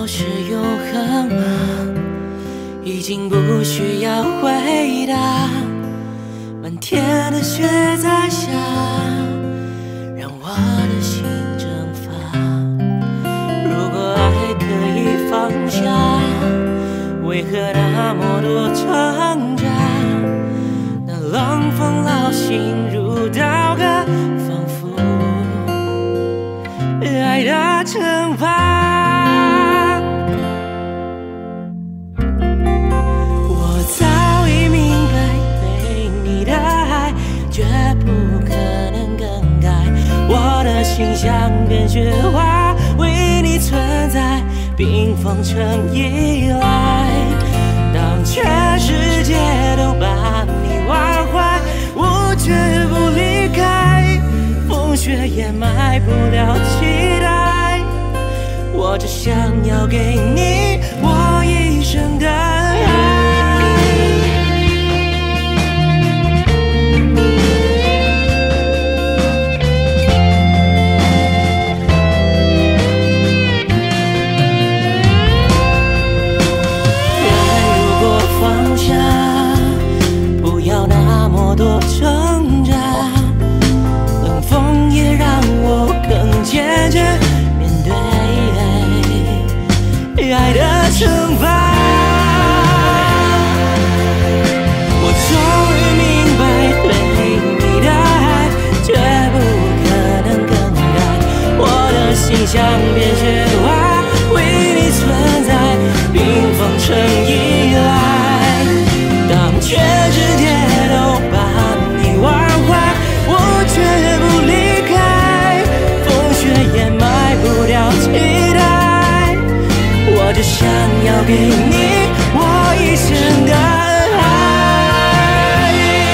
是永恒吗？已经不需要回答。漫天的雪在下，让我的心蒸发。如果爱可以放下，为何那么多挣扎？那冷风烙心如刀割，仿佛爱的惩罚。我早已明白，对你的爱绝不可能更改。我的心像片雪花，为你存在，冰封成依赖。当全世界都把你忘怀，我绝不离开。风雪掩埋不了期待，我只想要给你我一生的爱。不要那么多挣扎，冷风也让我更坚决面对爱的惩罚。我终于明白，对你的爱绝不可能更改。我的心像片雪花，为你存在，冰封成依赖。当全世界都把你忘怀，我绝不离开。风雪掩埋不了期待，我只想要给你我一生的爱。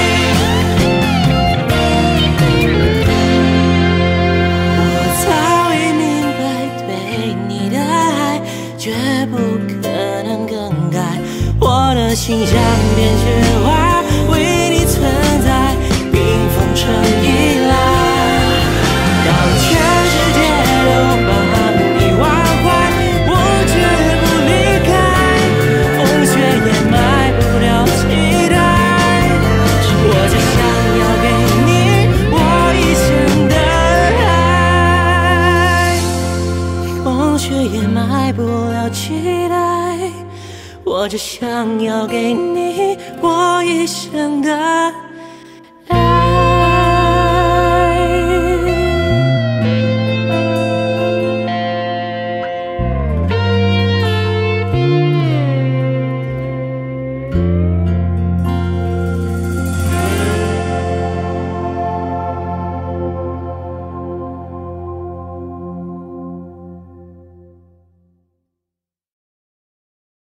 我早已明白，对你的爱绝不可能更改。我的心像片雪花，为你存在，冰封成依赖。当全世界都把你忘怀，我绝不离开。风雪掩埋不了期待，我只想要给你我一生的爱。风雪掩埋不了期待，我只想要给你我一生的爱。